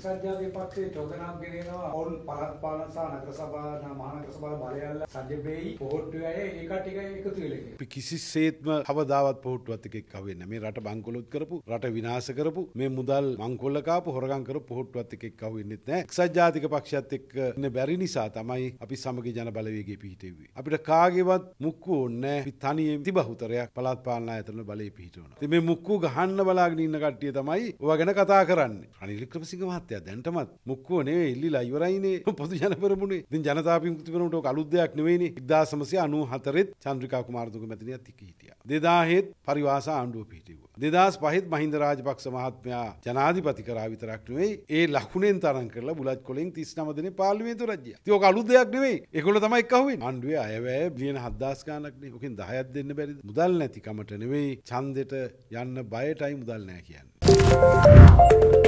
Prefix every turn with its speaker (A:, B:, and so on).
A: සජ්ජාගේ පක්ෂයේ චෝදනාවක් ගෙනෙනවා ඔවුන් පළාත් පාලන සහ නගර සභා මහනගර සභා බලයල්ල සජ්ජබේයි පොහොට්ටු අය ඒ කට්ටිය එකතු වෙලා ඉන්නේ.
B: අපි කිසිසේත්ම කවදාවත් පොහොට්ටුවත් එක්ක වෙන්නේ මේ රට බංකොලොත් කරපු රට විනාශ කරපු මේ මුදල් මංකොල්ල කාපු හොරගම් කරපු පොහොට්ටුවත් එක්ක වෙන්නෙත් නැහැ. එක්සත් ජාතික පක්ෂයත් එක්ක ඉන්න බැරි නිසා තමයි අපි සමගි ජන බලවේගයේ පිහිටෙව්වේ. අපිට කාගේවත් මුක්කු ඕනේ නැහැ. අපි තනියෙන් තිබහුතරයක් පළාත් පාලන ආයතන බලයේ පිහිටවනවා. ඉතින් මේ මුක්කු ගහන්න බලාගෙන ඉන්න කට්ටිය තමයි ඔය ගැන කතා කරන්නේ. රනිල් වික්‍රමසිංහ මහත්තයා දැන්ටමත් මුක්කුව නෙවෙයි ඉල්ලිලා ඉවරයිනේ පොදු ජන පෙරමුණේ. ඉතින් ජනතා විමුක්ති පෙරමුණට ඔක අලුත් දෙයක් නෙවෙයිනේ. 1994 චන්ද්‍රිකා කුමාරතුංග මැතිණියත් එක්ක හිටියා. 2000 පරිවාස ආණ්ඩුව පිහිටුවා. 2005 මහින්ද රාජපක්ෂ මහත්මයා ජනාධිපති කරා විතරක් නෙවෙයි ඒ ලකුණෙන් තරම් කරලා බුලත් කොලෙන් 39 දෙනේ පාර්ලිමේන්තුව රජ්‍යය. ඉතින් ඔක අලුත් දෙයක් නෙවෙයි. ඒගොල්ලෝ තමයි එක්කහුවෙන්නේ. ආණ්ඩුවේ අයවැය බිලියන 7000 ගාණක් නේ. ඔකෙන් 10ක් දෙන්න බැරිද? මුදල් නැතිකමට නෙවෙයි ඡන්දෙට යන්න බයටයි මුදල් නැහැ කියන්නේ.